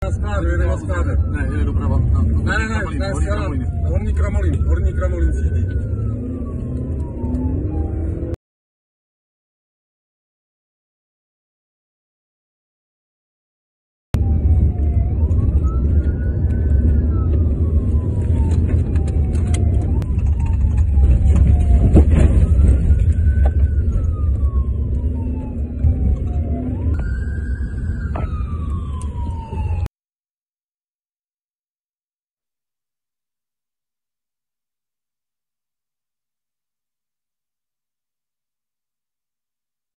na skládu, jede na skládu. Ne, jede doprava. Ne, Horní Kramolín, Horní Kramolín si jdí.